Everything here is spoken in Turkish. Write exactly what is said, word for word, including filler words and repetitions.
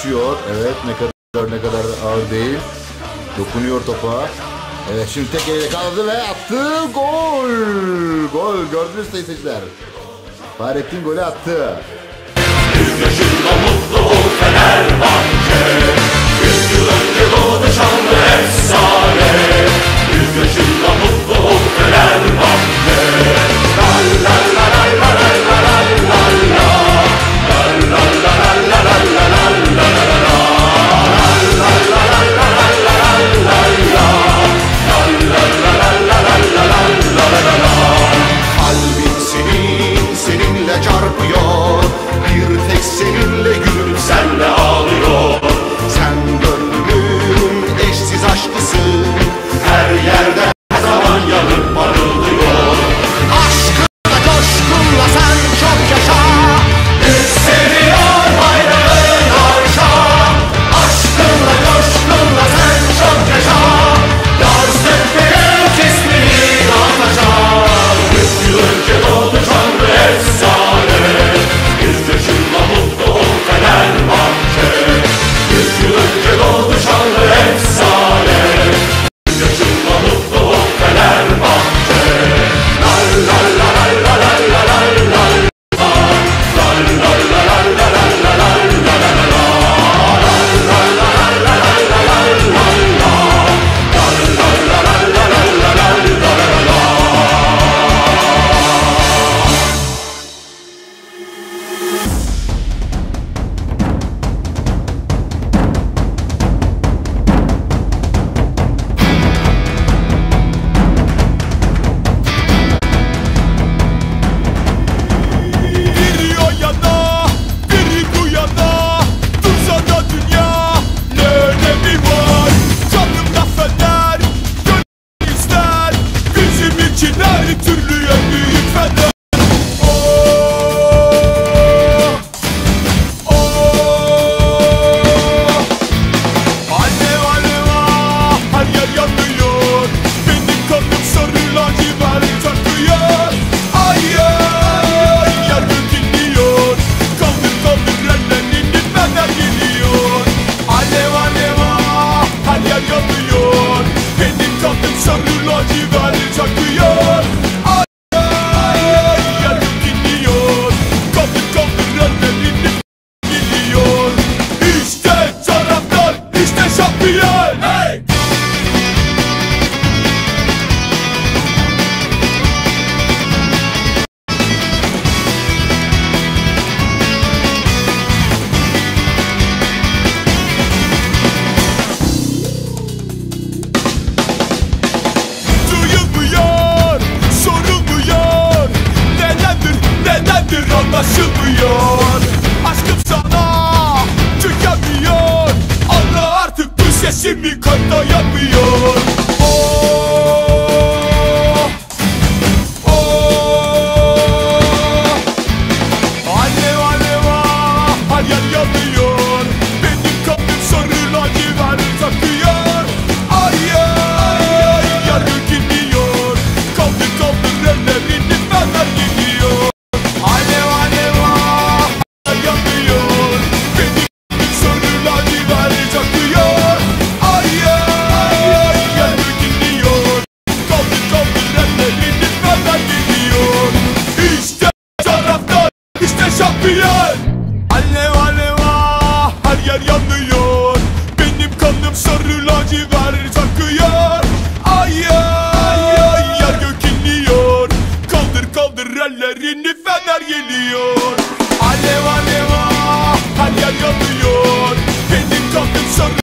uçuyor. Evet, ne kadar ne kadar ağır değil. Dokunuyor topa. Evet, şimdi tek elle kaldı ve attı. Gol. Gol. Gördünüz sayın seyirciler. Fahrettin golü attı. Yüz yaşında mutlu ol Fenerbahçe. Yüz yıl önce doğdu şanlı efsane. Yüz yaşında mutlu ol Fenerbahçe. La la la la la la la la la la. La la la la la la la la la la la. La la la la la la la la la la. La la la la la la la la la. Kalbim senin, seninle çarpıyor. Bir tek seninle gülüp senle ağlıyor. Sen gönlümün eşsiz aşkısın. Her yerde her zaman yanıp parıldıyor. Aşkınla coşkunla sen çok yaşa. Yükseliyor bayrağın arşa. Aşkınla coşkunla sen çok yaşa. Yansın büyük ismini ataşa. Yüz yıl önce doğdu canlı efsane. Yüz yaşında mutlu ol Fenerbahçe. Yüz yıl önce doğdu şanlı efsane. Yüz yaşında mutlu ol Fenerbahçe. La la la la la la la la la. La la la la la la la la la la la la. La la la la la la la la la la. La la la la la la la la la la. Biri o yana, biri bu yana. Dursa da dünya ne önemi var? Canımda fener, gönlüm ister. Bizim için her türlü en büyük fener. Oh, oh. Alev alev ah, her yer yanıyor. Benim kanım sarı lacivert akıyor. Ay ay, yer gök inliyor. Kaldır kaldır ellerini fener geliyor. Alev alev ah, her yer yanıyor. Benim kanım sarı lacivert akıyor. Ay ay, yer gök inliyor. Kaldır kaldır ellerini geliyor. İşte taraftar, işte şampiyon. Hey! Duyulmuyor, sorulmuyor. Nedendir, nedendir anlaşılmıyor. Aşkım sana tükenmiyor. Anla artık bu sesimi katlayamıyor. Oh, oh. Alev alev ah, her yer yanıyor. Benim kanım sarı lacivert akıyor. Ay ay, yer gök inliyor. Kaldır kaldır ellerini fener geliyor. Alev alev ah, her yer yanıyor. Benim kanım sarı lacivert akıyor. Ay ay, yer gök inliyor. Kaldır kaldır ellerini fener geliyor. İşte taraftar, işte şampiyon. Alev alev ah, her yer yanıyor. Benim kanım sarı lacivert akıyor. Ay ay ay, yer gök inliyor. Kaldır kaldır ellerini fener geliyor. Alev alev ah, her yer yanıyor. Benim kanım sarı